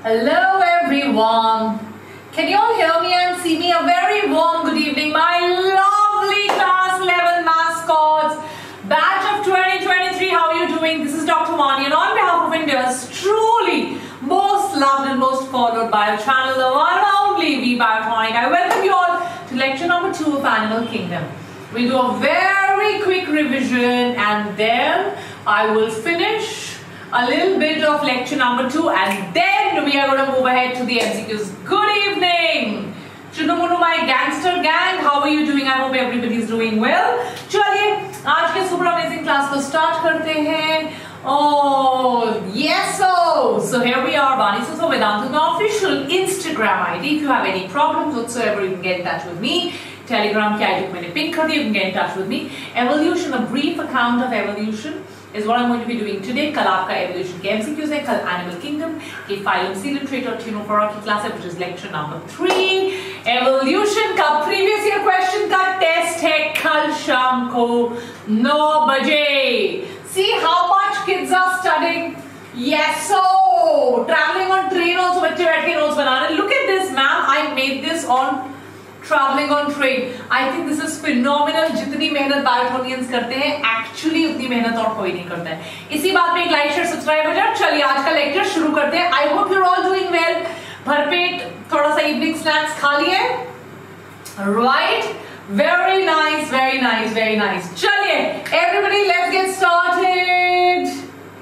Hello everyone. Can you all hear me and see me? A very warm good evening, my lovely class 11 mascots, batch of 2023. How are you doing? This is Dr. Vani, and on behalf of India's truly most loved and most followed bio-channel, the one and only V Biotonic, I welcome you all to lecture number 2 of Animal Kingdom. We'll do a very quick revision and then I will finish a little bit of lecture number 2 and then we are going to move ahead to the MCQs. Good evening! Chunumunu, my gangster gang, how are you doing? I hope everybody is doing well. चलिए आज के super amazing class को start करते हैं. Oh yes, so here we are, Vani Sir Vedanta, my official Instagram ID. If you have any problems whatsoever, you can get in touch with me. Telegram की ID को मैंने pin कर दिया, you can get in touch with me. Evolution, a brief account of evolution is what I'm going to be doing today. कल आपका evolution के MCQs है, कल Animal Kingdom की phylum, coelom, trait और Ctenophora की class है, which is lecture number 3. Evolution का previous year question का test है कल शाम को 9 बजे. See how much kids are studying. Yes, so traveling on train also बच्चे बैठ के notes बना रहे. Look at this, ma'am. I made this on traveling on train. I think this is phenomenal. जितनी मेहनत बायोटोनियंस करते हैं, actually उतनी मेहनत और कोई नहीं करता है. इसी बात में एक लाइक शेयर सब्सक्राइब हो जाए. चलिए आज का लेक्चर शुरू करते हैं. I hope you're all doing well. भरपेट थोड़ा सा इवनिंग स्नैक्स खा लिए, right? Very nice, very nice, very nice. चलिए, everybody, let's get started.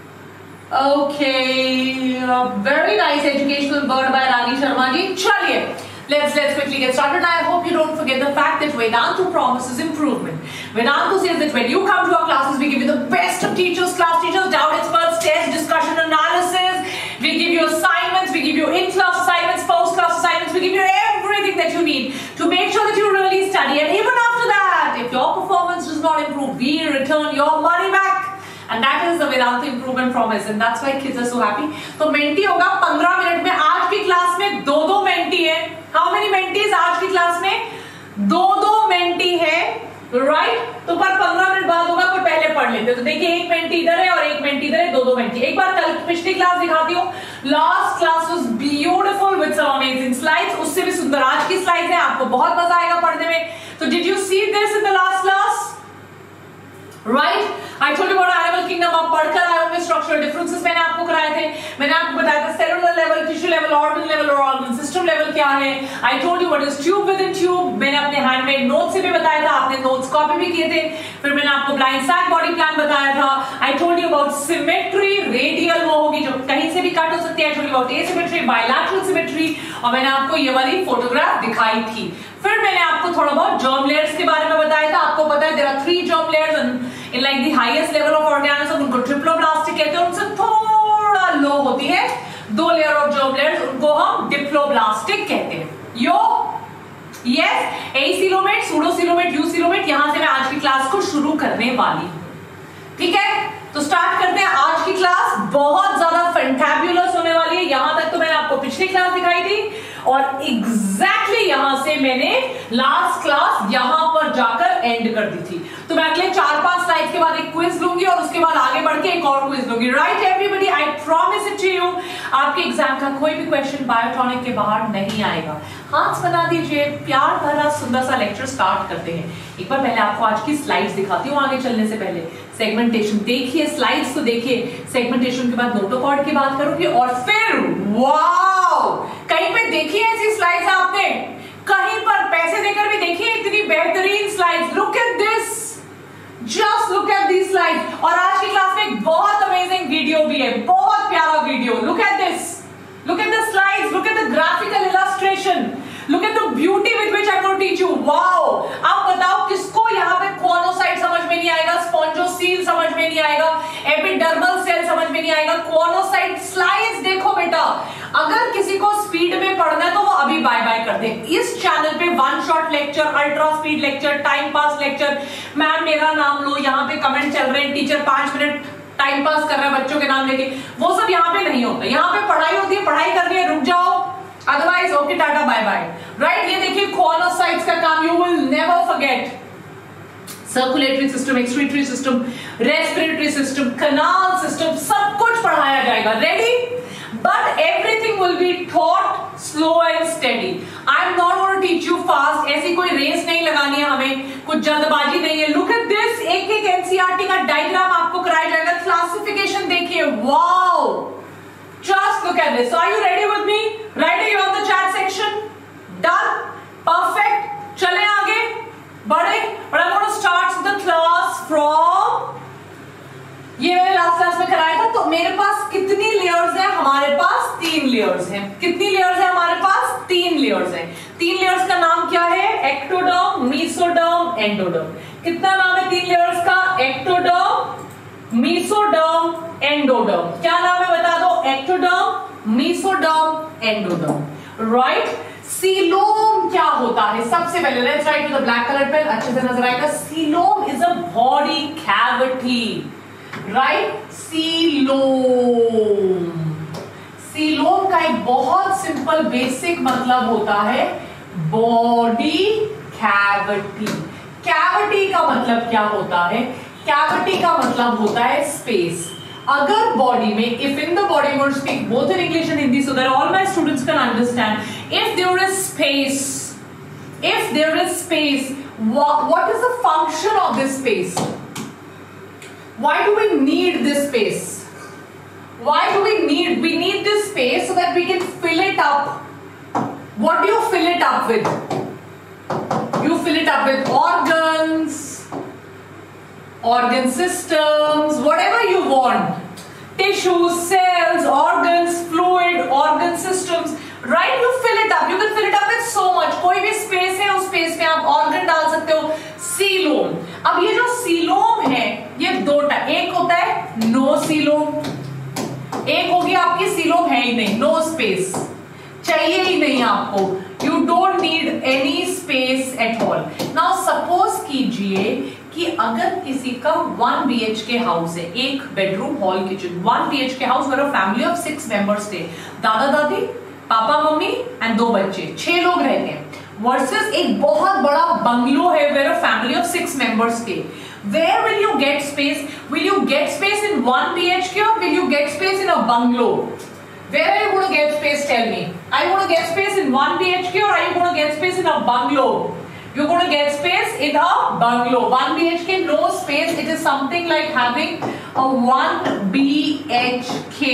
Okay, very nice educational word by Rani Sharma ji. चलिए. Let's quickly get started. I hope you don't forget the fact that Vedantu promises improvement. Vedantu says that when you come to our classes, we give you the best of teachers, class teachers, doubt experts, test, discussion, analysis. We give you assignments, we give you in-class assignments, post-class assignments. We give you everything that you need to make sure that you really study. And even after that, if your performance does not improve, we return your money back. And that is the Vedantu improvement promise, and that's why kids are so happy. तो मेंटी होगा 15 minute में. आज की class में दो mentee है. How many mentees आज की क्लास में? दो मेंटी है, right? तो पर 15 मिनट बाद होगा, पर पहले पढ़ लेते. तो देखिए एक मेंटी इधर है और एक मेंटी इधर है, दो मेंटी. एक बार कल पिछली क्लास दिखाती हूँ. Last class was beautiful with some amazing slides. उससे भी सुंदर आज की स्लाइड्स हैं. आपको बहुत मजा आएगा पढ़ने में. तो did you see this in the last class? Right? I told you about Animal Kingdom. आप पढ़कर आए होंगे. Structural differences मैंने आपको कराए थे. मैंने आपको बताया था cellular level, tissue level, organ level और organ system level क्या है. I told you what is tube within tube. मैंने अपने handmade notes से भी बताया था. आपने notes copy भी किए थे. फिर मैंने आपको blind sac body plan बताया था. I told you about symmetry. Radial वो होगी जो कहीं से भी कट हो सकती है. I told you about asymmetry, bilateral symmetry. और मैंने आपको ये वाली photograph दिखाई थी. फिर मैंने आपको थोड़ा बहुत germ layers के बारे में बताया था. आपको पता है there are 3 germ layers in like the highest level of organism. उनको ट्रिप्लोब्लास्टिक कहते हैं. उनसे थोड़ा लो होती है 2 लेयर ऑफ germ layers, उनको हम डिप्लोब्लास्टिक कहते हैं. yes, acoelomate, pseudocoelomate, eucoelomate. यहां से मैं आज की क्लास को शुरू करने वाली हूं. ठीक है, तो स्टार्ट करते हैं. आज की क्लास बहुत ज्यादा फैंटाबुलस होने वाली है. यहां तक तो मैंने आपको पिछली क्लास दिखाई थी और एग्जैक्टली यहां से मैंने लास्ट क्लास यहां पर जाकर एंड कर दी थी. तो मैं अगले 4-5 स्लाइड्स के बाद एक क्विज लूंगी और उसके बाद आगे बढ़ के एक और क्विज लूंगी. Right everybody, I promise it to you. आपके एग्जाम का कोई भी क्वेश्चन बायोटॉनिक के बाहर नहीं आएगा. हाथ बना दीजिए. प्यार भरा सुंदर सा लेक्चर स्टार्ट करते हैं. एक बार पहले आपको आज की स्लाइड्स दिखाती हूँ. आगे चलने से पहले सेगमेंटेशन देखिए, स्लाइड्स को देखिए. सेगमेंटेशन के बाद नोटोकॉर्ड की बात करूंगी और फिर वाओ, कहीं पे देखिए ऐसी स्लाइड्स आपने, कहीं पर पैसे देकर भी देखिए इतनी बेहतरीन slides. Look at this, just look at this slides. और आज की क्लास में एक बहुत अमेजिंग वीडियो भी है, बहुत प्यारा video. Look at this, look at the slides, look at the graphical illustration, look at the beauty with which I'm going to teach you. Wow! अब बताओ किसको यहाँ पे कॉनोसाइट समझ में नहीं आएगा, स्पॉन्जोसील समझ में नहीं आएगा, एपिडर्मल सेल समझ में नहीं आएगा. कॉनोसाइट स्लाइड्स देखो बेटा. अगर किसी को स्पीड में पढ़ना है तो वो अभी बाय बाय कर दे. इस चैनल पे 1 shot lecture, ultra speed lecture, time pass lecture. Ma'am मेरा नाम लो, यहाँ पे कमेंट चल रहे हैं, टीचर 5 मिनट टाइम पास कर रहा है बच्चों के नाम लेके. वो सब यहाँ पे नहीं होता. यहाँ पे पढ़ाई होती है, पढ़ाई करनी है, रुक जाओ. Otherwise okay, tata bye bye. Right, ये देखिए कॉनोसाइट्स का काम, you will never forget. Circulatory system, excretory system, respiratory system, canal system, सब कुछ पढ़ाया जाएगा. Ready? but everything will be taught slow and steady. I am not going to teach you fast. ऐसी कोई रेस नहीं लगानी है हमें, कुछ जल्दबाजी नहीं है. Look at this, एक एक NCERT का डायग्राम आपको कराया जाएगा. क्लासिफिकेशन देखिए, wow, just look at this. So are you ready with me? Ready on the chat section? Done? Perfect. चले आगे बढ़े. But I'm going to start the class from, ये मैंने लास्ट क्लास में कराया था. तो मेरे पास कितनी लेयर्स हैं? हमारे पास 3 लेयर्स हैं. कितनी लेयर्स हैं हमारे पास? 3 लेयर्स हैं. 3 लेयर्स का नाम क्या है? Ectoderm, mesoderm, endoderm. कितना नाम है 3 लेयर्स का? Ectoderm, mesoderm, endoderm. क्या नाम है बता दो? Ectoderm, mesoderm, endoderm. Right. Coelom क्या होता है? सबसे पहले let's write to the black colour pen, अच्छे से नजर आएगा. Coelom is a body cavity. Right. Coelom, coelom का एक बहुत सिंपल बेसिक मतलब होता है बॉडी कैविटी. कैविटी का मतलब क्या होता है? कैविटी का मतलब होता है स्पेस. अगर बॉडी में, if in the body, going to speak both in English and Hindi so that all my students can understand, if there is space, if there is space, what is the function of this space? Why do we need this space? Why do we need this space so that we can fill it up. What do you fill it up with? You fill it up with organs, organ systems, whatever you want. Tissues, cells, organs, fluid, organ systems, right? You fill it up. You can fill it up with so much. कोई भी space है, उस space में आप organ डाल सकते हो. Coelom. अब ये जो सीलोम है, ये 2 टाइप. एक होता है नो सीलोम, एक होगी आपकी सीलोम है ही नहीं, नो स्पेस, चाहिए ही नहीं आपको. You don't need any space at all. Now suppose कीजिए कि अगर किसी का 1 BHK हाउस है, 1 bedroom, hall, kitchen, 1 BHK house where a family of 6 members stay. दादा दादी, पापा मम्मी एंड 2 बच्चे, 6 लोग रहते हैं. वर्सेस एक बहुत बड़ा बंगलो है where a family of 6 members stay. Where will you get space? Will you get space in 1 BHK or will you get space in a bungalow? Where are you going to get space? Tell me. Are you going to get space in 1 BHK or are you going to get space in a bungalow? You're going to get space in a bungalow. 1 BHK, no space. It is something like having a 1 BHK.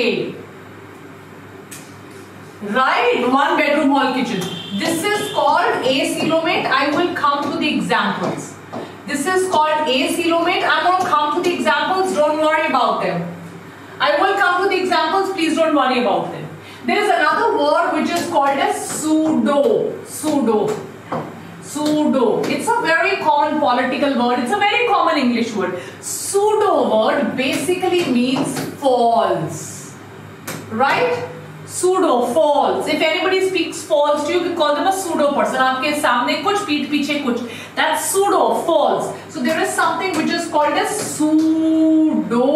Right? 1 bedroom, hall, kitchen. This is called acoelomate. I will come to the examples. This is called acoelomate. I'm going to come to the examples. Don't worry about them. I will come to the examples. Please don't worry about them. There is another word which is called as pseudo. Pseudo. Pseudo. It's a very common political word. It's a very common English word. Pseudo word basically means false. Right? Pseudo, false. If anybody speaks false to you, you can call them a pseudo person. आपके सामने कुछ, पीठ पीछे कुछ. That's pseudo, false. So there is something which is called as pseudo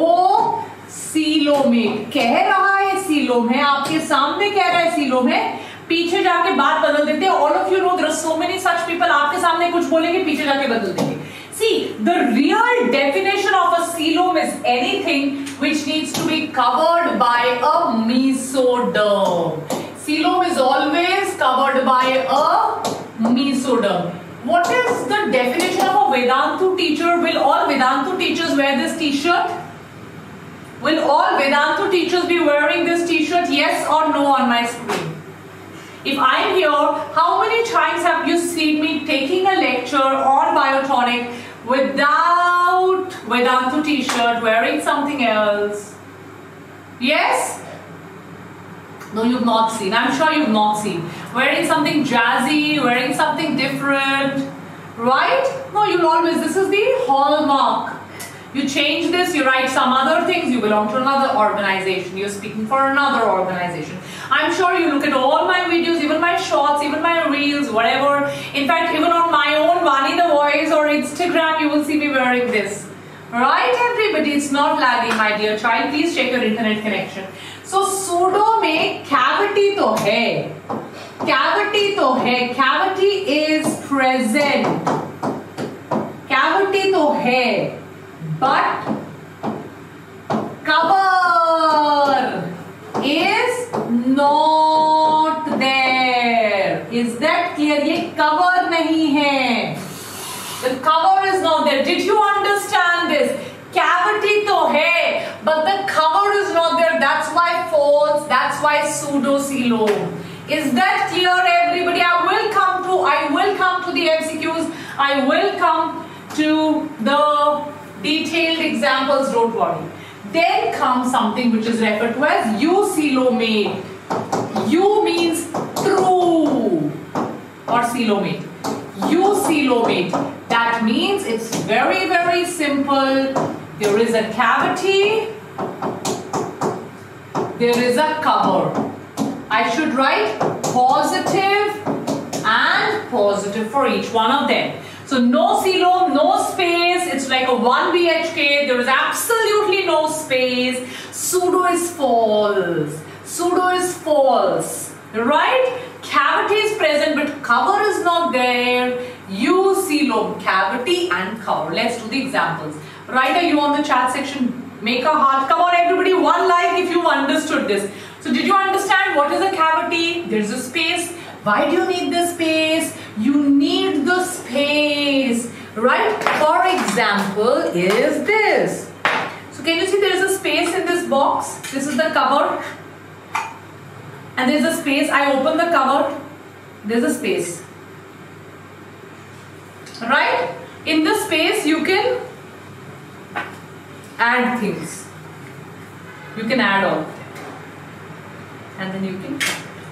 coelomate. कह रहा है coelom है, आपके सामने कह रहा है सीलोम है, पीछे जाके बात बदल देते हैं. All of you know there are so many such people. आपके सामने कुछ बोलेंगे, पीछे जाके बदल देंगे. See, the real definition of a coelom is anything which needs to be covered by a mesoderm. Coelom is always covered by a mesoderm. What is the definition of a Vedantu teacher? Will all Vedantu teachers wear this t-shirt? Will all Vedantu teachers be wearing this t-shirt? Yes or no on my screen? If I am here, how many times have you seen me taking a lecture on biotonic without Vedantu t-shirt, wearing something else? Yes? No, you've not seen. I'm sure you've not seen. Wearing something jazzy, wearing something different, right? No, you'll always, this is the hallmark. You change this, you write some other things, you belong to another organization, you're speaking for another organization. I'm sure you look at all my videos, even my shorts, even my reels, whatever. In fact, even on my own Vani the Voice or Instagram, you will see me wearing this. Right, everybody? It's not lagging, my dear child. Please check your internet connection. So, pseudo में cavity तो है. Cavity तो है. Cavity is present. Cavity तो है. But cover is cover नहीं है. The cover is not there. Did you understand this? Cavity तो है, but the cover is not there. That's why false. That's why pseudocoelom. Is that clear, everybody? I will come to the MCQs. I will come to the detailed examples. Don't worry. Then comes something which is referred to as eucoelomate. U means true or coelomate. Eucoelomate. That means it's very, very simple. There is a cavity. There is a cover. I should write positive and positive for each one of them. So no coelom, no space. It's like a 1 BHK. There is absolutely no space. Pseudo is false. Pseudo is false. Right? Cavity is present but cover is not there. Eucoelom, cavity and cover. Let's do the examples. Right, are you on the chat section? Make a heart. Come on everybody, one like if you understood this. So did you understand what is a cavity? There's a space. Why do you need the space? You need the space. Right? For example is this. So can you see there is a space in this box? This is the cover. And there's a space. I open the cover. There's a space. Right? In this space you can add things. You can add all. And then you can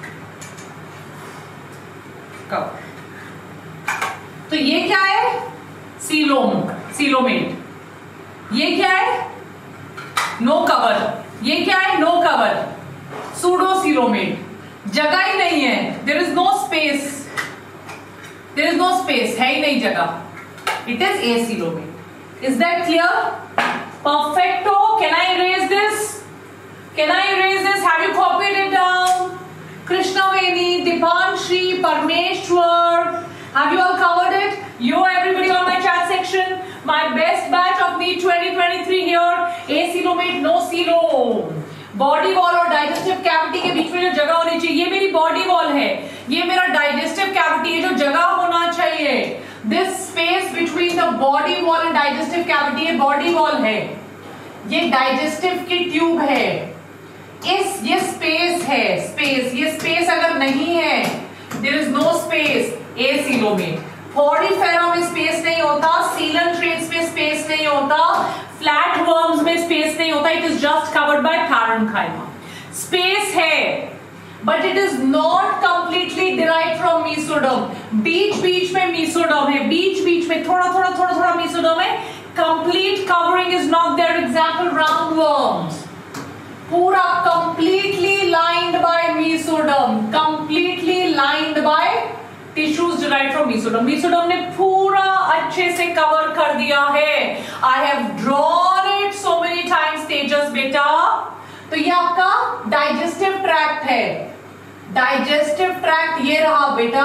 cover. तो ये क्या है? coelomate. ये क्या है? No cover. ये क्या है? No cover. Pseudocoelomate. जगह ही नहीं है. There is no space. There is no space. है ही नहीं जगह. It is acoelomate. Is that clear? Perfecto. Can I erase this? Can I erase this? Have you copied it down? Krishnaveni, Dipanshi, Parmeshwar. Have you all covered it? You, everybody on my chat section. My best batch of NEET 2023 here. Acoelomate, no coelom. Body wall और digestive cavity के बीच में जो जगह होनी चाहिए, ये मेरी बॉडी वॉल है, ये मेरा डाइजेस्टिव कैविटी है, जो जगह होना चाहिए, this space between the body wall and digestive cavity, ये बॉडी वॉल है, ये डाइजेस्टिव की ट्यूब है, ये स्पेस है, स्पेस, ये स्पेस अगर नहीं है, there is no space, acoelomate. Porifera में स्पेस नहीं होता, सीलेंट्रेट्स में स्पेस नहीं होता, फ्लैट वर्म्स में स्पेस नहीं होता, it is just covered by parenchyma. Space है but it is not completely derived from mesoderm. बीच बीच में मेसोडर्म है, बीच बीच में थोड़ा थोड़ा थोड़ा थोड़ा मेसोडर्म है. Complete covering is not there. Example round worms, पूरा completely lined by mesoderm, completely lined by tissues derived from mesoderm. Mesoderm ने पूरा अच्छे से कवर कर दिया है. I have drawn it so many times Tejas बेटा. तो ये आपका डाइजेस्टिव ट्रैक्ट है. डाइजेस्टिव ट्रैक्ट ये रहा बेटा,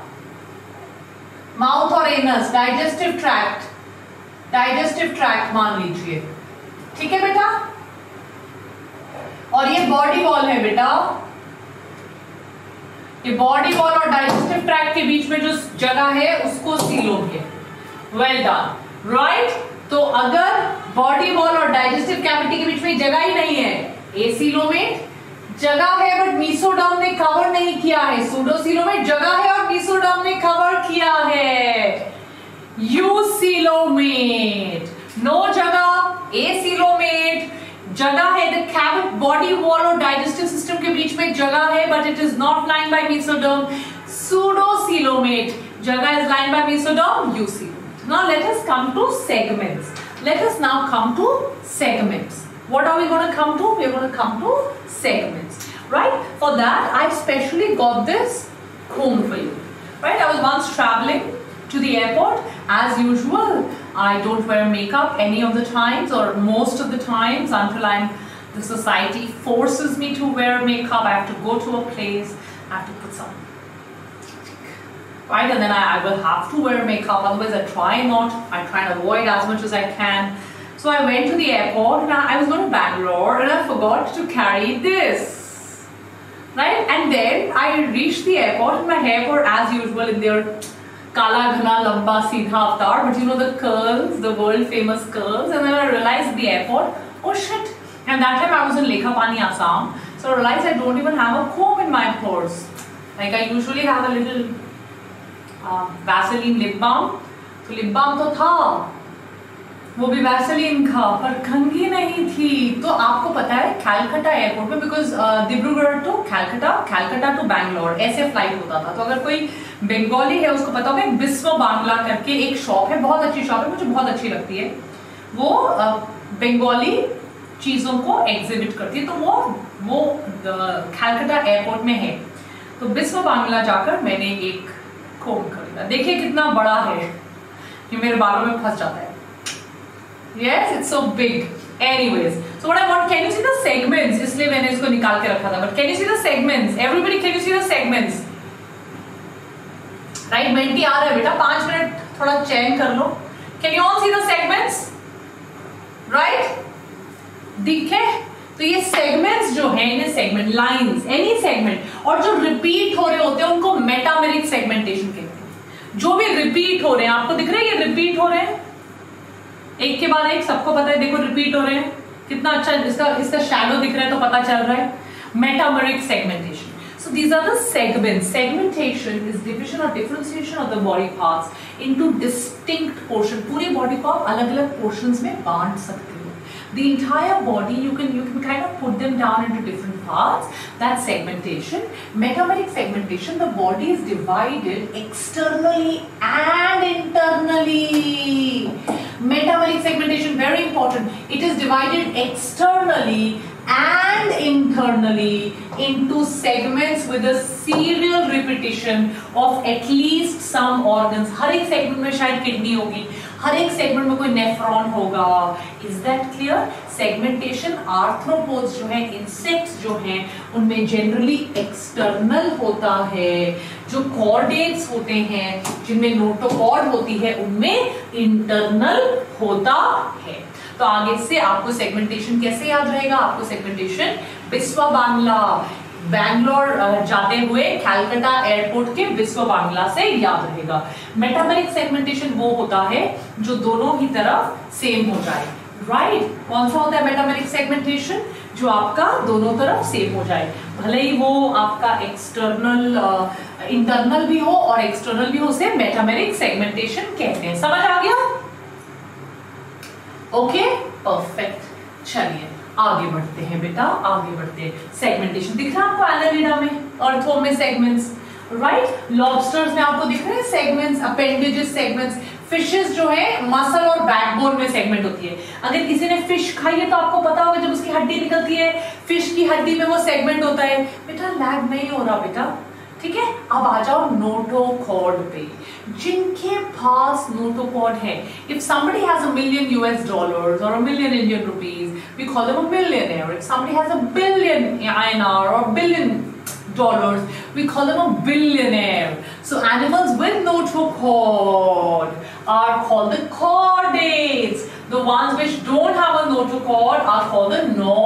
माउथ और anus, digestive tract, digestive tract मान लीजिए, ठीक है बेटा. और ये बॉडी वॉल है बेटा, ये बॉडी वॉल और डाइजेस्टिव ट्रैक्ट के बीच में जो जगह है उसको सीलोम है. Well done, right. तो अगर बॉडी वॉल और डाइजेस्टिव कैविटी के बीच में जगह ही नहीं है, एसीलोमेट. जगह है बट मेसोडर्म ने कवर नहीं किया है. सूडोसीलोमेट जगह है और मेसोडर्म ने कवर किया है. यूसीलोमेट नो जगह, एसीलोमेट जगह है. द कैविट बॉडी वॉल और डाइजेस्टिव सिस्टम के बीच में जगह है but it is not lined by mesoderm. Pseudocoelomate जगह is lined by mesoderm. Eucoelomate. Now let us come to segments. Let us now come to segments. What are we going to come to? We are going to come to segments. Right? For that, I specially got this comb for you. Right? I was once traveling to the airport. As usual, I don't wear makeup any of the times or most of the times until the society forces me to wear makeup. I have to go to a place. I have to put some. Right, and then I will have to wear makeup, otherwise I try not. I try and avoid as much as I can. So I went to the airport and I was going to Bangalore and I forgot to carry this. Right, and then I reached the airport and my hair were as usual in their kala ghana lamba seedha avatar, but you know the curls, the world famous curls. And then I realized at the airport, oh shit, and that time I was in Lekhapani, Assam, so I realized I don't even have a comb in my purse. Like I usually have a little Vaseline lip balm, तो lip balm तो था, वो भी Vaseline था, पर कंघी नहीं थी। तो आपको पता है कैलकाटा एयरपोर्ट में, because Dibrugarh to Calcutta, Calcutta to Bangalore ऐसे फ्लाइट होता था। तो अगर कोई बंगाली है उसको पता होगा, बिस्व बांग्ला करके एक शॉप है, बहुत अच्छी शॉप है, मुझे बहुत अच्छी लगती है। वो बंगाली चीजों को एग्जिबिट करती है, तो वो कैलकाटा एयरपोर्ट में है। तो बिस्व बांग्ला जाकर मैंने एक कोम खरीदा। देखिए कितना बड़ा है, कि मेरे बालों में फंस जाता है। Yes, it's so big. Anyways, so what I want, can you see the segments? इसलिए मैंने इसको निकाल के रखा था. But can you see the segments? Everybody, can you see the segments? Right, Menti आ रहा है बेटा, 5 मिनट थोड़ा चैन कर लो. Can you all see the segments? Right? दिखे? तो ये segments जो हैं, इन्हें segment lines, any segment, और जो repeat हो रहे होते हैं उनको मेटामेरिक segmentation कहते हैं. जो भी repeat हो रहे हैं, आपको दिख रहा है ये repeat हो रहे हैं, एक के बाद एक, सबको पता है, देखो रिपीट हो रहे हैं, कितना अच्छा इसका शैडो दिख रहा है तो पता चल रहा है. Metameric segmentation. So these are the segments. Segmentation is division or differentiation of the body parts into distinct portion. पूरी बॉडी को आप अलग-अलग portions में बांट सकते हो. The entire body you can kind of put them down into different parts. That's segmentation. Metameric segmentation, the body is divided externally and internally. Metameric segmentation, very important. It is divided externally and internally into segments with a serial repetition of at least some organs. हर एक segment में शायद kidney होगी, हर एक segment में कोई nephron होगा. Is that clear? Segmentation arthropods जो है, इंसेक्ट्स जो हैं, उनमें जनरली एक्सटर्नल होता है. जो कॉर्डेट्स होते हैं जिनमें नोटोकॉर्ड होती है, उनमें इंटरनल होता है. तो आगे से आपको सेगमेंटेशन कैसे याद रहेगा? आपको सेगमेंटेशन बिस्व बांग्ला, बैंगलोर जाते हुए कैलकाटा एयरपोर्ट के बिस्व बांग्ला से याद रहेगा. मेटामेरिक सेगमेंटेशन वो होता है जो दोनों ही तरफ सेम हो जाए. राइट? कौन सा होता है मेटामेरिक सेगमेंटेशन? जो आपका दोनों तरफ सेम हो जाए, भले ही वो आपका एक्सटर्नल इंटरनल भी हो और एक्सटर्नल भी हो, उसे मेटामेरिक सेगमेंटेशन कहते हैं. समझ आ गया? Okay, perfect. चलिए आगे बढ़ते हैं बेटा, आगे बढ़ते हैं. सेगमेंटेशन दिख रहा है आपको एनालिडा में, अर्थो में सेगमेंट्स, राइट? लॉबस्टर्स में आपको दिख रहे हैं सेगमेंट्स, अपेंडेजेस सेगमेंट्स. फिशेस जो है मसल और बैकबोन में सेगमेंट होती है. अगर किसी ने फिश खाई है तो आपको पता होगा, जब उसकी हड्डी निकलती है, फिश की हड्डी में वो सेगमेंट होता है. बेटा लैग नहीं हो रहा बेटा, ठीक है? अब आ जाओ नोटोकॉर्ड पे. जिनके पास नोटोकॉर्ड है, if somebody has $1 million or $1 million Indian rupees, we call them a millionaire. If somebody has $1 billion INR or $1 billion, we call them a billionaire. So animals with notochord are called the chordates. The ones which don't have a notochord are called the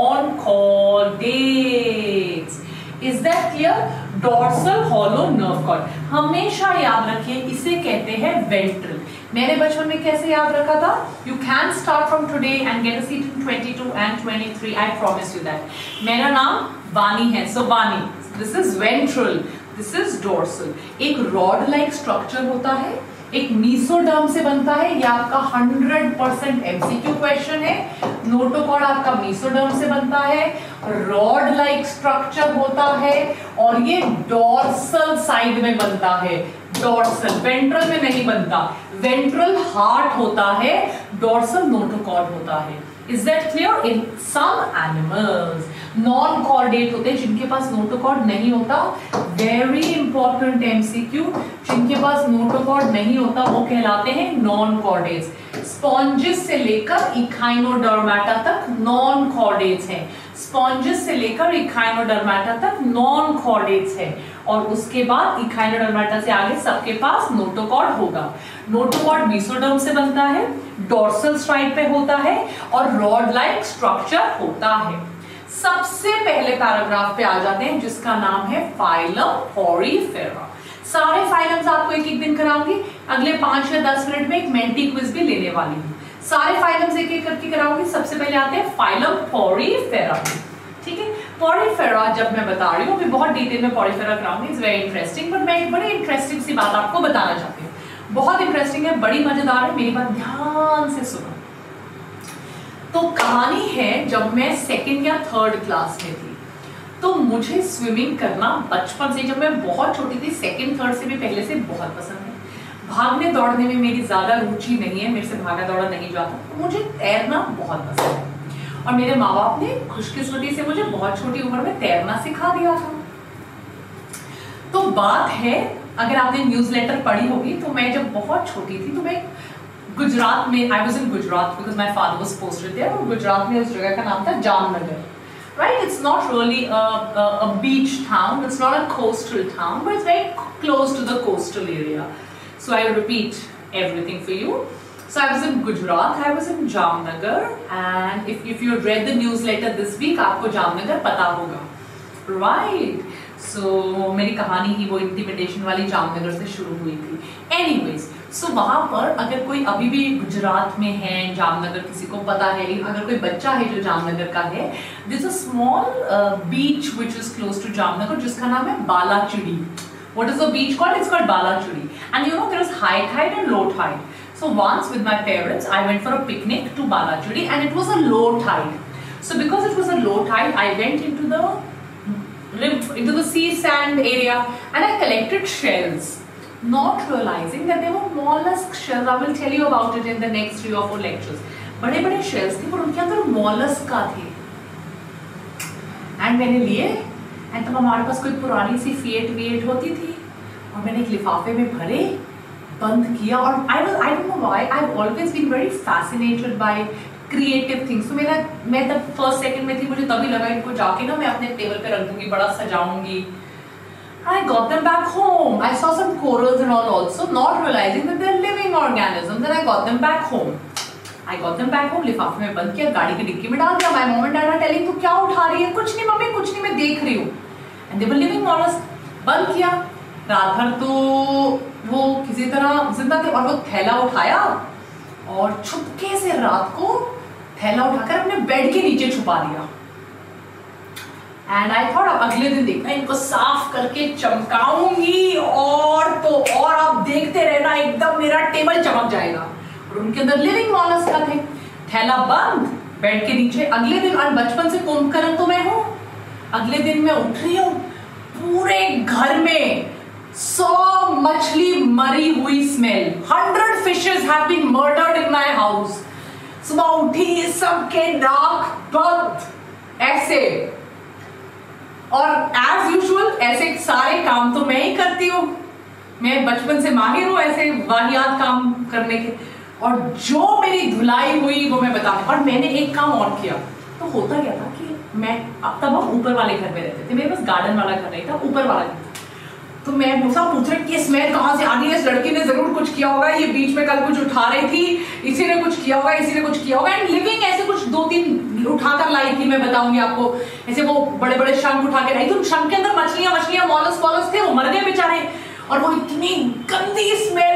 non-chordates. Is that clear? Dorsal hollow nerve cord, हमेशा याद रखिए, इसे कहते हैं ventral. मैंने बचपन में कैसे याद रखा था? You can start from today and get a seat in 22 and 23. I promise you that. मेरा नाम वानी है, so Vani. This is ventral, this is dorsal. एक रॉड लाइक स्ट्रक्चर होता है, एक मीसोडर्म से बनता है. ये आपका 100% एमसीक्यू क्वेश्चन है. नोटोकॉर्ड आपका मीसोडर्म से बनता है, रॉड लाइक स्ट्रक्चर होता है, और ये डॉर्सल साइड में बनता है. डॉर्सल, वेंट्रल में नहीं बनता. वेंट्रल हार्ट होता है, डॉर्सल नोटोकॉर्ड होता है. Is that clear? In some animals, non-chordate होते हैं, जिनके पास नोटोकॉर्ड नहीं होता. Very important MCQ, जिनके पास नोटोकॉर्ड नहीं होता वो कहलाते हैं non-chordates. स्पॉन्जिस से लेकर इकाइनोडर्माटा तक नॉन कॉर्डेट्स हैं. स्पॉन्जिस से लेकर इकाइनोडर्माटा तक नॉन कॉर्डेट्स हैं, और उसके बाद इकाइनोडर्माटा से आगे सबके पास नोटोकॉर्ड होगा. नोटोकॉर्ड मीसोडर्म से बनता है, डॉर्सल साइड पे होता है, और रॉड लाइक स्ट्रक्चर होता है. सबसे पहले पैराग्राफ पे आ जाते हैं, जिसका नाम है फाइलम पोरीफेरा. सारे फाइलम्स आपको एक एक दिन कराऊंगी। अगले 5 या 10 मिनट में एक मेंटी क्विज भी लेने वाली हूँ। सारे फाइलम्स एक एक करके कराऊंगी। सबसे पहले आते हैं फाइलम पोरीफेरा, ठीक है। पोरीफेरा जब मैं बता रही हूँ, अभी बहुत डिटेल में पोरीफेरा कराऊंगी, इट्स वेरी इंटरेस्टिंग। बट मैं एक बड़ी इंटरेस्टिंग सी बात आपको बताना चाहती हूँ, बहुत इंटरेस्टिंग है, बड़ी मजेदार है, मेरी बात ध्यान से सुनो। तो कहानी है, जब मैं 2nd या 3rd क्लास में थी, तो मुझे स्विमिंग करना बचपन से, जब मैं बहुत छोटी थी, 2nd 3rd से भी पहले से बहुत पसंद है। भागने दौड़ने में मेरी ज्यादा रुचि नहीं है, मेरे से भागा दौड़ा नहीं जाता, तो मुझे तैरना बहुत पसंद है। और मेरे माँ बाप ने खुशकिस्मती से मुझे बहुत छोटी उम्र में तैरना सिखा दिया था। तो बात है, अगर आपने न्यूज़लेटर पढ़ी होगी, तो मैं जब बहुत छोटी थी तो मैं गुजरात में, I was in Gujarat because my father was posted there, और गुजरात में उस जगह का नाम था Jamnagar, right. It's not really a beach town, it's not a coastal town, but it's very close to the coastal area. So I repeat everything for you. So I was in Gujarat, I was in Jamnagar, and if you read the newsletter this week, आपको जामनगर पता होगा, right? So मेरी कहानी ही वो intimidation वाली जामनगर से शुरू हुई थी। Anyways, so वहाँ पर अगर कोई अभी भी गुजरात में है, जामनगर किसी को पता है, अगर कोई बच्चा है जो जामनगर का है, there's a small beach which is close to Jamnagar जिसका नाम है बालाचुड़ी। What is the beach called? It's called Balachudi. And you know there is high tide and low tide. So once with my parents, I went for a picnic to Balachudi, and it was a low tide. So because it was a low tide, I went into the sea sand area, and I collected shells, not realizing that they were mollusk shells. I will tell you about it in the next 3 or 4 lectures. बड़े बड़े shells थे, पर उनके अंदर mollusk का थे। And मैंने लिए, एंड तब हमारे पास कोई पुरानी सी फिएट होती थी, और मैंने एक लिफाफे में भरे, बंद किया, और I don't know why, I've always been very fascinated by creative things. तो मैं तब 1st 2nd में थी, मुझे तभी लगा इनको जाके ना मैं अपने टेबल पे रख दूंगी, बड़ा सजाऊंगी। I got them back home. I saw some corals and all also, not realizing that they're living organisms, and I got them back home. लिफाफे में बंद किया, गाड़ी की डिक्की में डाल दिया। My mom and dad are telling, तू क्या उठा रही है? कुछ नहीं मम्मी, कुछ नहीं, मैं देख रही हूँ। And they were living mollusks. बंद किया, रात भर तो वो किसी तरह जिंदा थे, और वो थैला उठाया और छुपके से रात को थैला उठाकर अपने बेड के नीचे छुपा दिया। एंड आई थॉट अब अगले दिन देखना, इनको साफ करके चमकाऊंगी, और तो और अब देखते रहना, एकदम मेरा टेबल चमक जाएगा। और उनके अंदर लिविंग मॉलस्क का थे। थैला बंद, बेड के नीचे। अगले दिन, और बचपन से कुंभकर्ण तो मैं हूं, अगले दिन मैं उठ रही हूं, पूरे घर में 100 मछली मरी हुई smell. 100 fishes have been murdered in my house. सुबह उठी, सबके नाक बंद ऐसे, और एज यूजुअल ऐसे सारे काम तो मैं ही करती हूँ, मैं बचपन से माहिर हूँ ऐसे वाहियात काम करने के। और जो मेरी धुलाई हुई वो मैं बताऊं। और मैंने एक काम और किया, तो होता क्या था कि मैं, अब तब हम ऊपर वाले घर में रहते थे, मेरे पास गार्डन वाला घर नहीं था, ऊपर वाला घर था। तो मैं मुझसे पूछ रही कि स्मेल कहाँ से आ रही है, इस लड़की ने जरूर कुछ किया होगा, ये बीच में कल कुछ उठा रही थी, इसी ने कुछ किया होगा, इसी ने कुछ किया होगा। एंड लिविंग ऐसे कुछ 2-3 उठाकर लाई थी, मैं बताऊंगी आपको। ऐसे वो बड़े बड़े शंख उठा के लाई, तो शंख के अंदर मछलियां मॉलस्क थे, वो मर गए बेचारे। और वो इतनी गंदी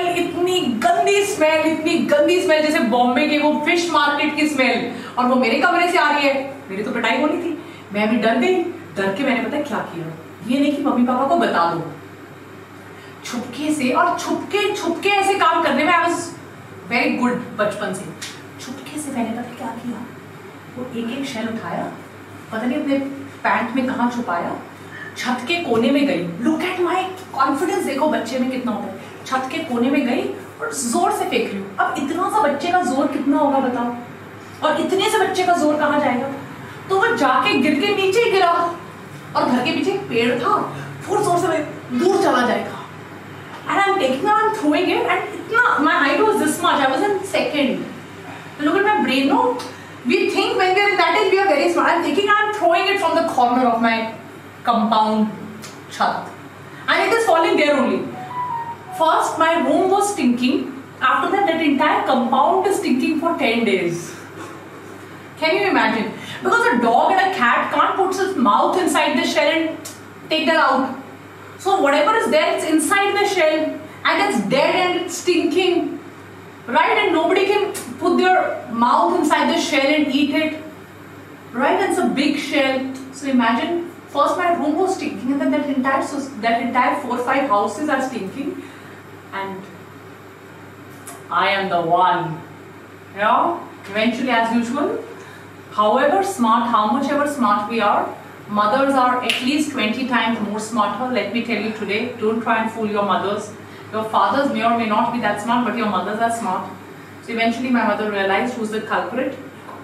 स्मेल, जैसे बॉम्बे के वो फिश मार्केट की स्मेल, और वो मेरे कमरे से आ रही है। मेरी तो पिटाई होनी थी, मैं भी डर गई। डर के मैंने पता क्या किया, ये नहीं कि मम्मी पापा को बता दो, छुपके से, और छुपके ऐसे काम करने में आई वाज वेरी गुड बचपन से। छुपके से मैंने पता क्या किया, वो एक शेल उठाया, पता नहीं अपने पैंट में कहाँ छुपाया, छत के कोने में गई। लुक एट माई कॉन्फिडेंस, देखो बच्चे में कितना होता है। छत के कोने में गई और जोर से फेंक रही हूँ। अब इतना सा बच्चे का जोर कितना होगा बताओ, और इतने से बच्चे का जोर कहाँ जाएगा। तो वो जाके गिर के नीचे गिरा, और घर के पीछे एक पेड़ था, फुल जोर से दूर चला जाएगा। And I'm taking it, I'm throwing it, and itna, my height was this much. I was in 2nd. Look at my brain, no? We think when we are in that age, we are very smart. I'm thinking I'm throwing it from the corner of my compound chat, and it is falling there only. First, my room was stinking. After that, that entire compound is stinking for 10 days. Can you imagine? Because a dog and a cat can't put its mouth inside the shell and take that out. So whatever is there, it's inside the shell and it's dead and it's stinking, right? And nobody can put their mouth inside the shell and eat it, right? It's a big shell. So imagine, first my room was stinking and then that entire 4 or 5 houses are stinking and I am the one. Yeah, eventually, as usual, however smart, how much ever smart we are, mothers are at least 20 times more smarter. Let me tell you today, don't try and fool your mothers. Your fathers may or may not be that smart, but your mothers are smart. So eventually my mother realized who's the culprit.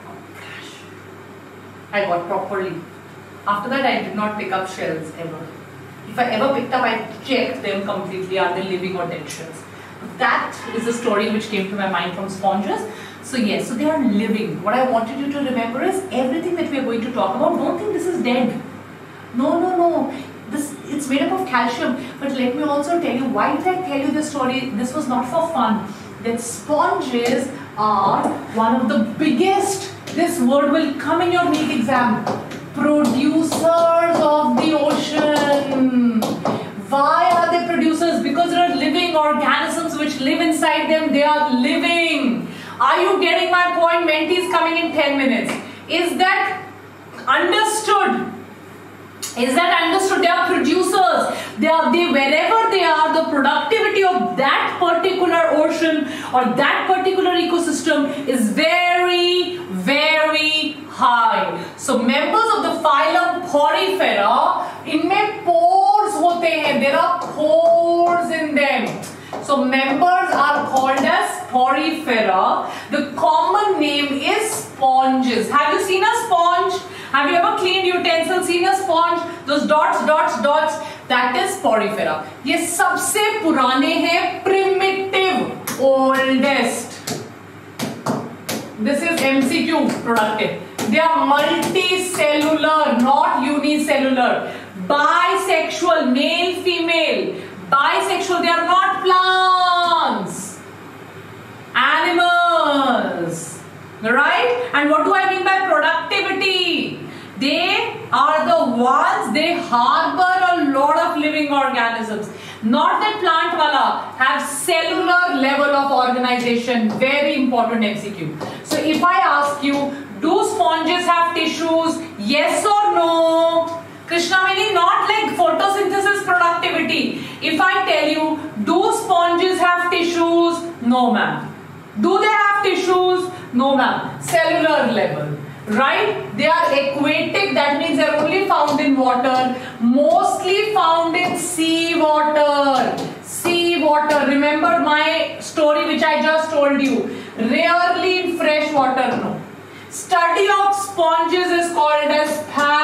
I got properly. After that, I did not pick up shells ever. If I ever picked up, I checked them completely. Are they living or dead shells? That is the story which came to my mind from sponges. So yes, so they are living. What I wanted you to remember is everything that we are going to talk about, don't think this is dead. No. It's made up of calcium. But let me also tell you, why did I tell you this story? This was not for fun. That sponges are one of the biggest, this word will come in your NEET exam, producers of the ocean. Why are they producers? Because there are living organisms which live inside them. They are living. Are you getting my point? Menti is coming in 10 minutes. Is that understood? Is that understood? They are producers. They wherever they are, the productivity of that particular ocean or that particular ecosystem is very, very high. So members of the phylum Porifera, इनमें pores होते हैं. There are pores in them. So members are called as Porifera. The common name is sponges. Have you seen a sponge? Have you ever cleaned utensils, seen a sponge? Those dots. That is Porifera. ये सबसे पुराने हैं, primitive, oldest. This is MCQ productive. They are multicellular, not unicellular. Bisexual, male, female. Bisexual, they are not plants. Animals. Right? And what do I mean by productivity? They are the ones, they harbor a lot of living organisms. Not that plant wala, have cellular level of organization. Very important MCQ. So if I ask you, do sponges have tissues? Yes or no? Krishna, meaning not like photosynthesis productivity. If I tell you, do sponges have tissues? No, ma'am. Do they have tissues? No, ma'am. Cellular level. Right? They are aquatic. That means they are only found in water. Mostly found in sea water. Sea water. Remember my story which I just told you. Rarely in fresh water. No. Study of sponges is called as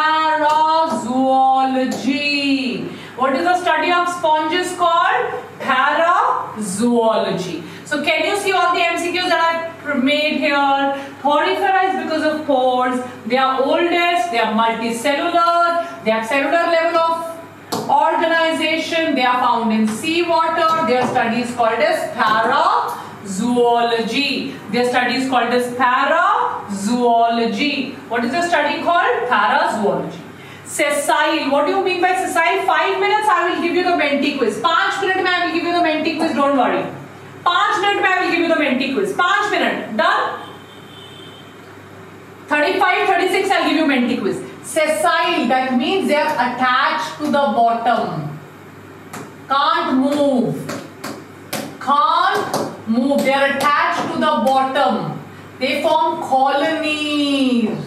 parazoology. What is the study of sponges called? Parazoology. So can you see all the MCQs that I've made here? Porifera is because of pores. They are oldest. They are multicellular. They have cellular level of organization. They are found in seawater. Their study is called as parazoology. Their study is called as parazoology. What is the study called? Parazoology. Sessile. What do you mean by sessile? 5 minutes I will give you the Menti quiz. 5 minutes I will give you the Menti quiz. Don't worry. 5 minutes I will give you the Menti quiz. 5 minutes. Done? 35, 36 I'll give you Menti quiz. Sessile. That means they are attached to the bottom. Can't move. Can't move. They are attached to the bottom. They form colonies.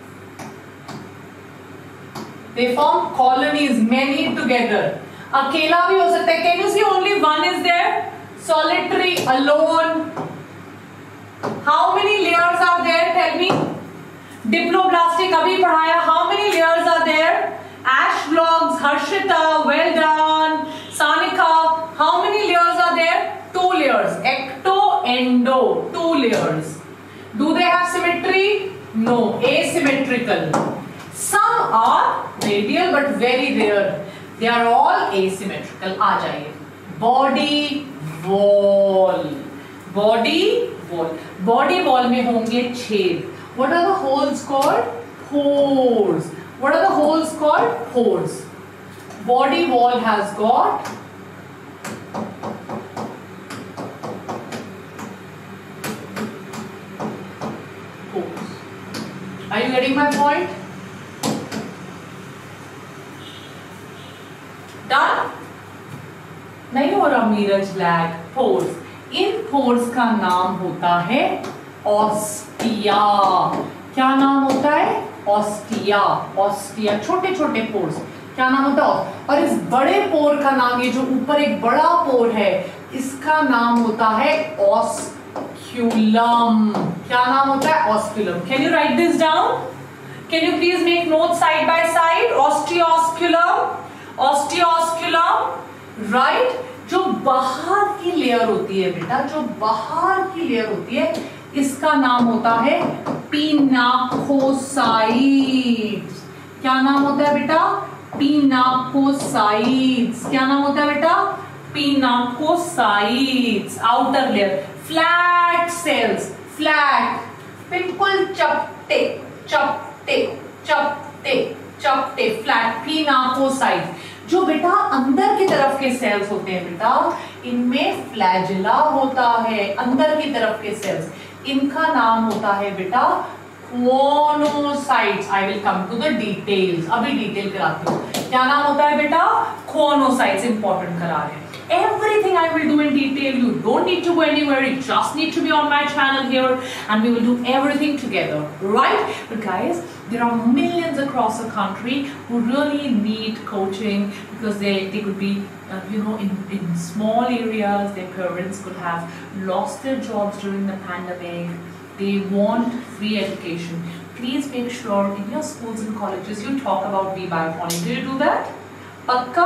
They form colonies, many together. Akela bhi ho sakta hai. Can you see only one is there? Solitary, alone. How many layers are there? Tell me. Diploblastic, abhi padhaya. How many layers are there? Ash vlogs, Harshita, well done. Sanika, how many layers are there? 2 layers. Ecto, endo, 2 layers. Do they have symmetry? No, asymmetrical. Some are radial but very rare. They are all asymmetrical. aa jaiye. Body wall. Body wall. Body wall में होंगे छेद. What are the holes called? Pores. What are the holes called? Pores. body wall has got pores. Are you getting my point? Done? नहीं हो रहा मीरज lag. Pores, इन pores का नाम होता है ऑस्टिया. क्या नाम होता है? ऑस्टिया. ऑस्टिया, छोटे छोटे पोर्स, क्या नाम होता है? और इस बड़े पोर का नाम, ये जो ऊपर एक बड़ा पोर है, इसका नाम होता है ऑस्क्यूलम. क्या नाम होता है? Osculum. Can you write this down? Can you please make note side by side? Ostia osculum, ostia osculum, right. जो बाहर की लेयर होती है बेटा, जो बाहर की लेयर होती है, इसका नाम होता है पिनाकोसाइट्स. क्या नाम होता है बेटा? पिनाकोसाइट्स. क्या नाम होता है बेटा? Pinacocytes. Outer layer, flat cells, flat, बिल्कुल चपटे चपटे चपटे चपटे, फ्लैट, पिनाकोसाइट्स. जो बेटा अंदर की तरफ के सेल्स होते हैं बेटा, इनमें फ्लैजिला होता है. अंदर की तरफ के सेल्स, इनका नाम होता है बेटा choanocytes. I will come to the details. अभी डिटेल कराती हूँ. क्या नाम होता है बेटा? कॉनोसाइट्स. इंपॉर्टेंट करा रहे हैं. Everything I will do in detail. You don't need to go anywhere. You just need to be on my channel here, and we will do everything together, right? But guys, there are millions across the country who really need coaching because they could be, in small areas. Their parents could have lost their jobs during the pandemic. They want free education. Please make sure in your schools and colleges you talk about B-Biopony. Do you do that? Pakka?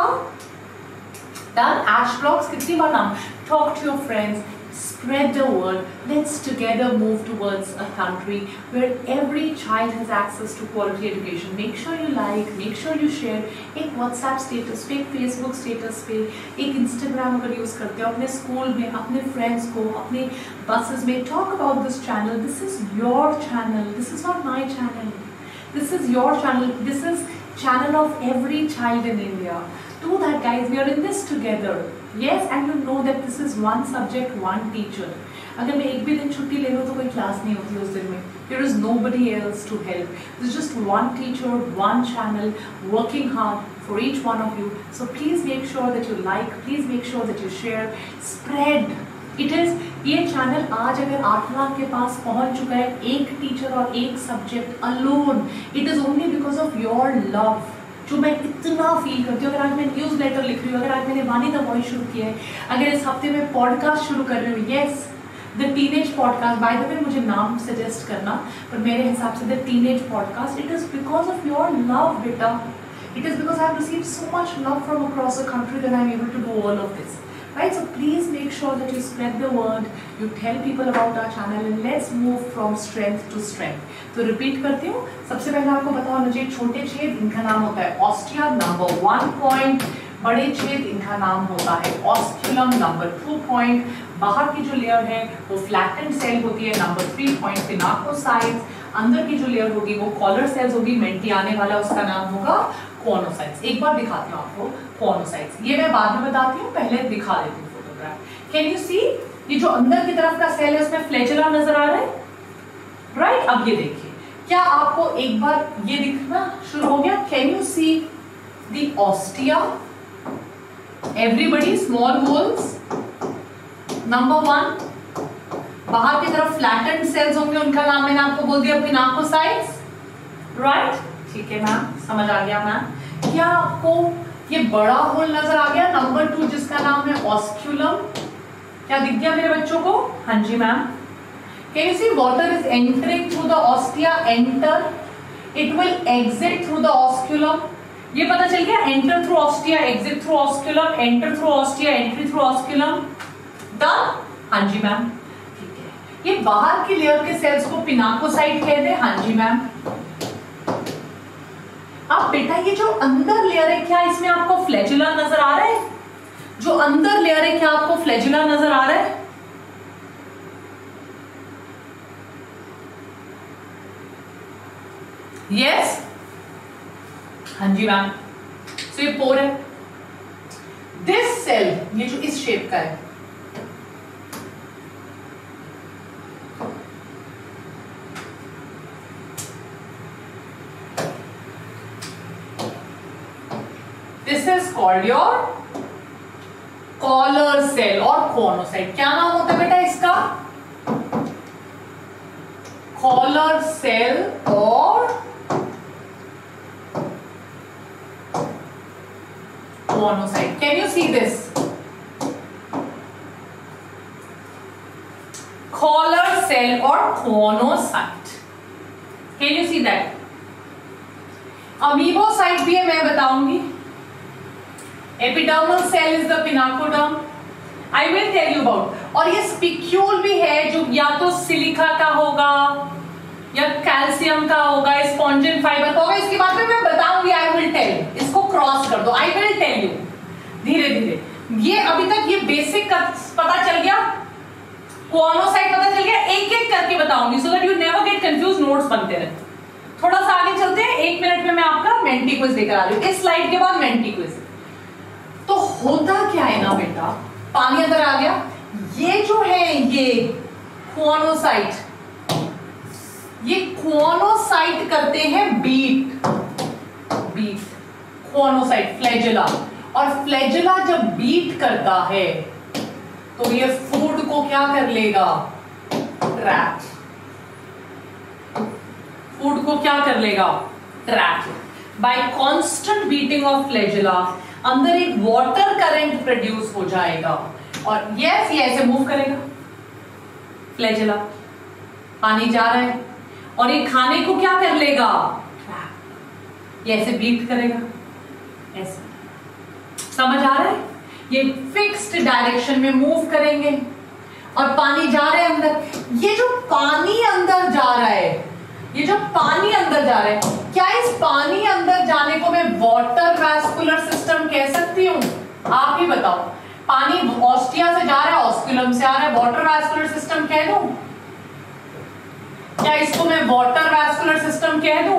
Done? Ash blocks, kitni baar naam? Talk to your friends, spread the word. Let's together move towards a country where every child has access to quality education. Make sure you like, make sure you share. एक WhatsApp status पे, एक Facebook status पे, एक Instagram अगर use करते हो, अपने school में, अपने friends को, अपने buses में, talk about this channel. This is your channel. This is not my channel. This is your channel. This is channel of every child in India. Do that, guys. We are in this together. Yes, and you know that this is one subject, one teacher. अगर मैं एक भी दिन छुट्टी ले लूँ तो कोई क्लास नहीं होती उस दिन में. There is nobody else to help. There's just one teacher, one channel, working hard for each one of you. So please make sure that you like. Please make sure that you share. Spread. It is, ये channel आज अगर 8 लाख के पास पहुंच चुका है, एक teacher और एक subject alone. It is only because of your love. जो मैं इतना फील करती हूँ. अगर आज मैं न्यूज़ लेटर लिख रही हूँ, अगर आज मैंने वानी द वॉइस शुरू किया है, अगर इस हफ्ते में पॉडकास्ट शुरू कर रही हूँ, yes the teenage podcast. By the way मुझे नाम सजेस्ट करना, पर मेरे हिसाब से the teenage podcast. It is because of your love बेटा. It is because I have received so much love from across the country that I am able to do all of this. Right, so please make sure that you spread the word, you tell people about our channel, and let's move from strength to strength. तो repeat करती हूँ. सबसे पहले आपको पता होना चाहिए, छोटे छेद इनका नाम होता है ऑस्टिया. Number 1 point. बड़े छेद इनका नाम होता है ऑस्क्यूलम. Number 2 point. बाहर की जो लेयर है वो फ्लैटेंड सेल होती है. Number 3 point pinacocytes. अंदर की जो लेयर होगी वो कॉलर सेल्स होगी. मेंटी आने वाला उसका नाम होगा कॉनोसाइट्स. एक बार दिखाती हूँ आपको कॉनोसाइट्स. ये मैं बाद में बताती हूँ, पहले दिखा देती हूँ फोटोग्राफ. कैन यू सी? ये जो अंदर की तरफ का सेल है उसमें फ्लैचुला नजर आ रहा है, राइट? अब ये देखिए, क्या आपको एक बार ये दिखना शुरू हो गया? Can you see the ostia? Everybody, small holes. Number 1, बाहर की तरफ फ्लैटेंड सेल्स होंगे, उनका नाम मैंने आपको बोल दिया पिनाकोसाइट्स, राइट? ठीक है मैम, समझ आ गया मैम. क्या आपको ये बड़ा होल नजर आ गया? नंबर 2 जिसका नाम है ऑस्क्यूलम. क्या दिख गया मेरे बच्चों को? हाँ जी ma'am. Can you see water is entering through the ostia? Enter. It will exit through the osculum. ये पता चल गया? Enter through ostia, exit through osculum, enter through ostia, entry through osculum. Done? हाँ जी मैम. ठीक है. ये बाहर की लेयर के सेल्स को पिनाकोसाइट कहते हैं. हाँ जी मैम. अब बेटा ये जो अंदर लेयर है, क्या इसमें आपको फ्लैजुला नजर आ रहा है? जो अंदर लेयर है, क्या आपको फ्लैजुला नजर आ रहा है? यस. हाँ जी मैम. तो ये पोर है, दिस सेल, ये जो इस शेप का है, this is called your collar cell और कॉनोसाइट। क्या नाम होता है बेटा इसका? कॉलर सेल और choanocyte. Can you see this? Collar cell और choanocyte, can you see that? Amoebocyte भी है, मैं बताऊंगी। Epidermal cell is the pinacoderm, I will tell you about. और ये स्पिक्यूल भी है, जो या तो सिलिका का होगा या कैल्शियम का होगा, स्पॉन्जिन फाइबर का होगा। इसके बाद में मैं बताऊंगी, आई विल टेल। इसको क्रॉस कर दो, आई विल टेल यू धीरे धीरे। ये अभी तक ये बेसिक का पता चल गया, कॉनोसाइट पता चल गया, एक एक करके बताऊंगी so that you never get confuse, notes बनते रहे। थोड़ा सा आगे चलते हैं, 1 मिनट में मैं आपका मेंटी क्विज लेकर आ रही हूँ। इस स्लाइड के बाद मेंटी क्विज। तो होता क्या है ना बेटा, पानी अंदर आ गया, ये जो है ये कॉनोसाइट, ये कॉनोसाइट करते हैं बीट, कॉनोसाइट फ्लैजेला। और फ्लैजेला जब बीट करता है तो ये फूड को क्या कर लेगा? ट्रैप। फूड को क्या कर लेगा? Trap. By constant beating of flagella अंदर एक वाटर करंट प्रोड्यूस हो जाएगा और ये ऐसे मूव करेगा फ्लैजेला, पानी जा रहा है और ये खाने को क्या कर लेगा? ये ऐसे बीट करेगा, ऐसे। समझ आ रहा है? ये फिक्स्ड डायरेक्शन में मूव करेंगे और पानी जा रहा है अंदर। ये जो पानी अंदर जा रहा है, ये जो पानी अंदर जा रहा है, क्या इस पानी अंदर जाने को मैं वाटर वैस्कुलर सिस्टम कह सकती हूँ? आप ही बताओ। पानी ऑस्टिया से जा रहा है, ऑस्कुलम से आ रहा है, वाटर वैस्कुलर सिस्टम कह दूं? क्या इसको मैं वाटर वैस्कुलर सिस्टम कह दूं?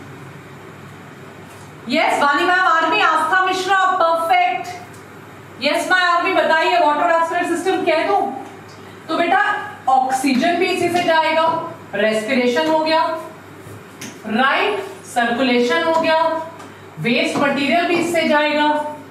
Yes Vani ma'am, RB, Astha Mishra, perfect. Yes ma'am, RB बताइए, वाटर वैस्कुलर सिस्टम कह दूं? तो बेटा ऑक्सीजन भी इसी से जाएगा, रेस्पिरेशन हो गया, राइट, सर्कुलेशन हो गया, वेस्ट मटेरियल भी इससे जाएगा,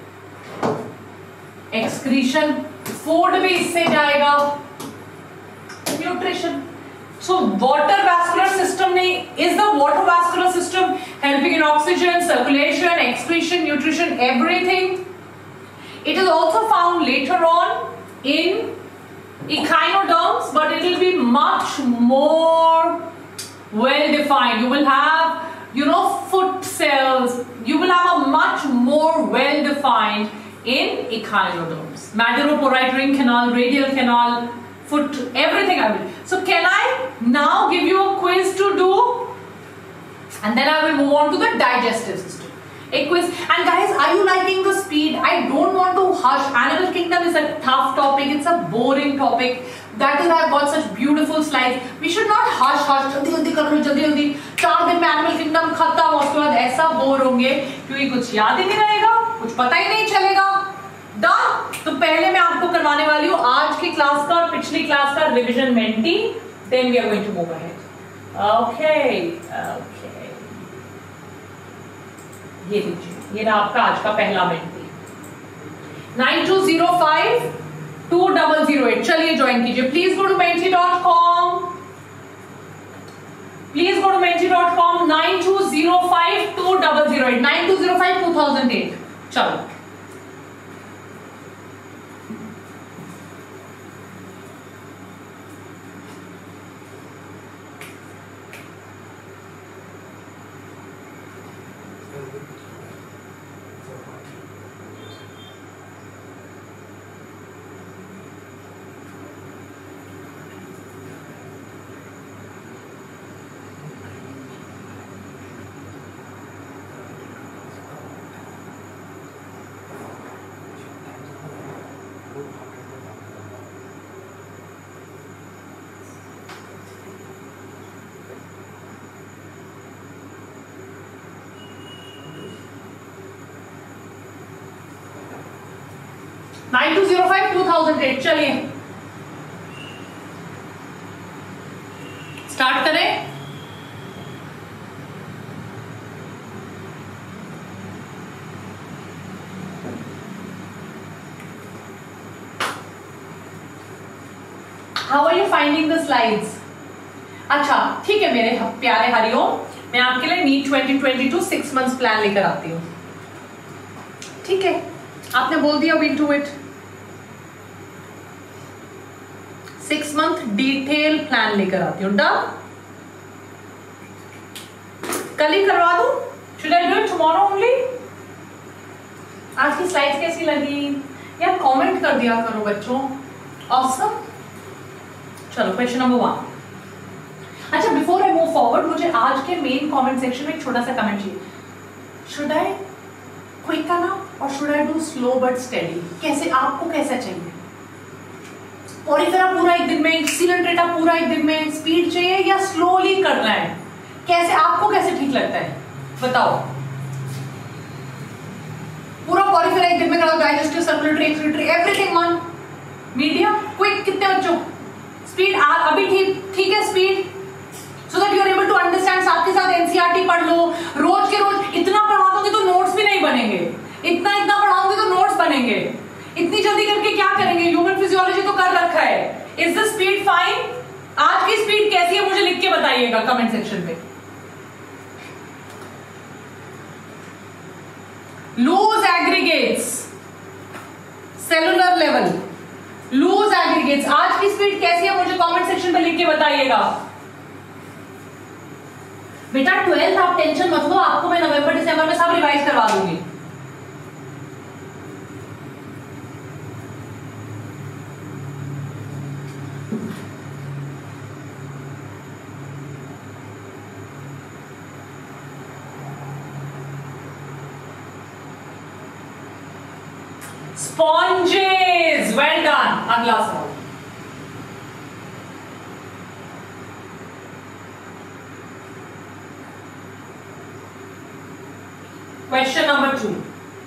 एक्सक्रीशन, फूड भी इससे जाएगा, nutrition. So water vascular system ने is the water vascular system helping in oxygen, circulation, excretion, nutrition, everything. It is also found later on in echinoderms, but it will be much more well defined. You will have, foot cells. You will have a much more well defined in echinoderms. Maderoporoid ring canal, radial canal, foot, everything I will. So can I now give you a quiz to do? And then I will move on to the digestive system. A quiz. And guys, are you liking the speed? I don't want to hush. Animal kingdom is a tough topic. It's a boring topic. That is, I've got such beautiful slides. We should not hush. जल्दी कर लो, जल्दी. 4 दिन में animal kingdom खत्म, उसके बाद ऐसा bore होंगे क्योंकि कुछ याद ही नहीं रहेगा, कुछ पता ही नहीं चलेगा। डन। तो पहले मैं आपको करवाने वाली हूँ आज की क्लास का और पिछली क्लास का revision Menti. Then we are going to move ahead. Okay. ये लीजिए, ये रहा आपका आज का पहला मेंटी. 92052008. चलिए ज्वाइन कीजिए. Please go to menti.com. Please go to menti.com. 92052008. 92052008. चलो. 9205 2008। चलिए स्टार्ट करें। How are you finding the slides? अच्छा ठीक है मेरे प्यारे हरिओम, मैं आपके लिए नीट 2022 6 months प्लान लेकर आती हूँ। ठीक है, आपने बोल दिया we'll do it। 6 month detail plan लेकर आती हूँ। डन? कल ही करवा दूं? Should I do it tomorrow only? आज की स्लाइड्स कैसी लगी यार, कमेंट कर दिया करो बच्चों। ऑसम। चलो क्वेश्चन नंबर 1। अच्छा बिफोर आई मूव फॉरवर्ड, मुझे आज के मेन कमेंट सेक्शन में एक छोटा सा कमेंट चाहिए। शुड आई क्विक अनफ और should I do slow but steady? कैसे, आपको कैसा चाहिए? पॉलीफेरा पूरा एक दिन में, सिलेंट्रेटा पूरा एक दिन में, स्पीड चाहिए या स्लोली करना है? कैसे, आपको कैसे ठीक लगता है बताओ। पूरा पॉलीफेरा एक दिन में करो, digestive, circulatory, excretory, everything one. Medium, quick, कितने बच्चों? स्पीड अभी ठीक है speed, so that you are able to understand. साथ के साथ एनसीईआरटी पढ़ लो, रोज के रोज। इतना पढ़ा दोगे तो नोट्स भी नहीं बनेंगे, इतना पढ़ाओगे तो नोट्स बनेंगे। इतनी जल्दी करके क्या करेंगे? ह्यूमन फिजियोलॉजी तो कर रखा है। Is the speed fine? आज की स्पीड कैसी है मुझे लिख के बताइएगा कमेंट सेक्शन में। Loose aggregates, cellular level, loose aggregates, आज की स्पीड कैसी है मुझे कमेंट सेक्शन में लिख के बताइएगा। बेटा 12th आप टेंशन मत लो, आपको मैं नवंबर दिसंबर में सब रिवाइज करवा दूंगी। Sponges, well done. अगला सवाल, क्वेश्चन नंबर 2।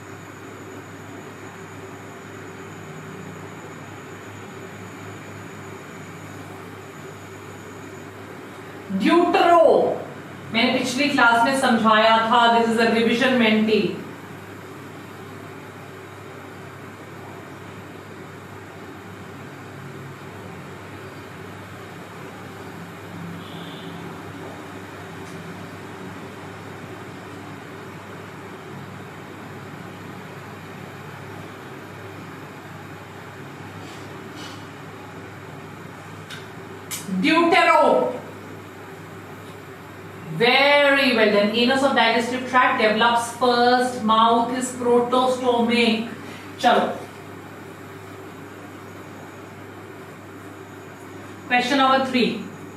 ड्यूटरो, मैंने पिछली क्लास में समझाया था, this is a revision Menti. Deutero, very well done. Anus of digestive tract develops first, mouth is protostomach. चलो question number 3।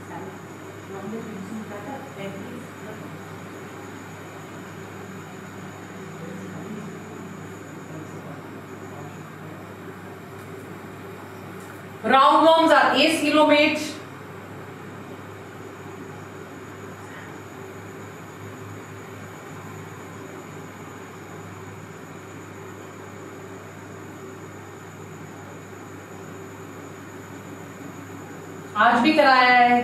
roundworms are acoelomate. आज भी कराया है।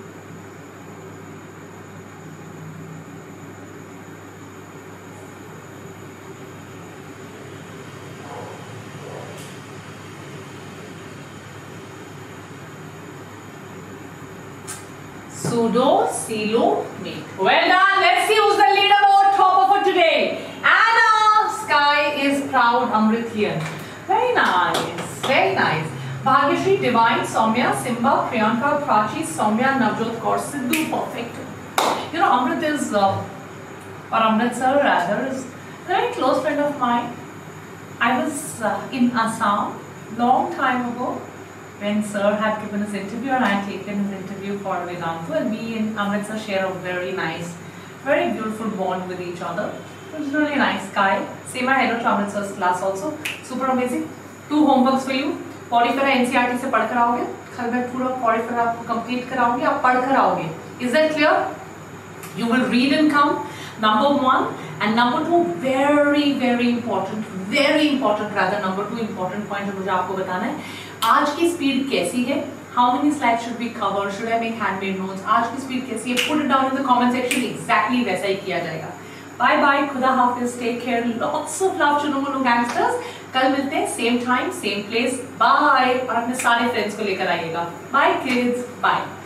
Pseudocoelomate. Well done. Let's see who's the leaderboard topper for today. Anna Sky is proud Amritian. Very nice. Very nice. Bhagyashree, Divine, Soumya, Simba, Priyanka, Prachi, Soumya, Navjot Kaur, Sidhu. Perfect. You know, Amrit is, or Amrit sir rather, is a very close friend of mine. I was in Assam long time ago when sir had given his interview and I had taken his interview for Vedantu, and me and Amrit sir share a very nice, very beautiful bond with each other. It was really nice guy. Say my hello to Amrit sir's class also. Super amazing. 2 homeworks for you. Porifera NCERT से पढ़कर आओगे, कल मैं पूरा Porifera आपको complete कराऊंगी, आप पढ़कर आओगे. Is that clear? You will read and count, number 1, and number 2, very very important, very important rather number 2 important point जो मुझे आपको बताना है, आज की स्पीड कैसी है, how many slides should be cover, should I make handmade notes, आज की स्पीड कैसी है, put it down in the comment section, exactly वैसा ही किया जाएगा। बाय बाय, खुदा हाफिज, take care, lots of love to no gangsters. कल मिलते हैं same time same place, bye. और अपने सारे फ्रेंड्स को लेकर आइएगा। Bye kids, bye.